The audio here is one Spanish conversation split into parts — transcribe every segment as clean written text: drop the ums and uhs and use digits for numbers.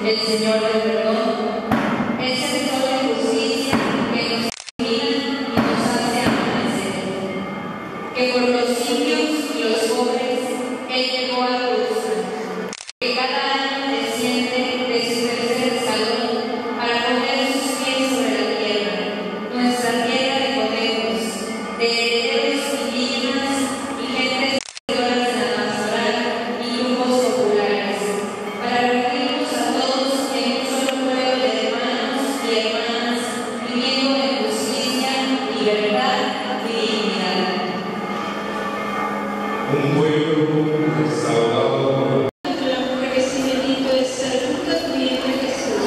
el Señor del perdón, es el sol de justicia que nos ilumina y nos hace amanecer, que por los indios y los pobres Él llegó a la cruz, que cada año desciende de su tercer escalón para poner sus pies sobre la tierra, nuestra tierra de conejos, de herederos indígenas y gentes seguidoras de la pastoral y grupos populares, para reunirnos a todos en un solo pueblo de hermanos y hermanas, viviendo en justicia, libertad y dignidad. Un pueblo restaurado por y bendito es el fruto de tu vientre, Jesús.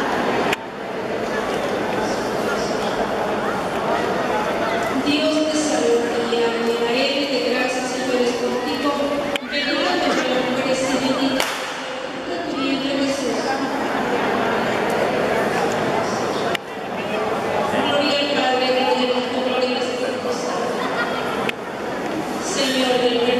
Dios te salve María, llena eres de gracia, el Señor es contigo, bendita tú entre las mujeres y bendito es el fruto de tu vientre, Jesús. Gloria al Padre, gloria al Hijo, gloria al Espíritu Santo. Señor del